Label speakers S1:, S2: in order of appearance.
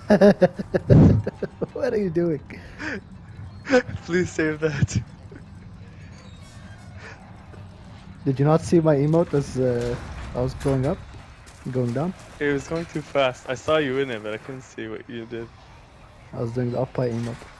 S1: What are you doing?
S2: Please save that.
S1: Did you not see my emote as I was going up? Going down?
S2: It was going too fast. I saw you in it, but I couldn't see what you did.
S1: I was doing the up high emote.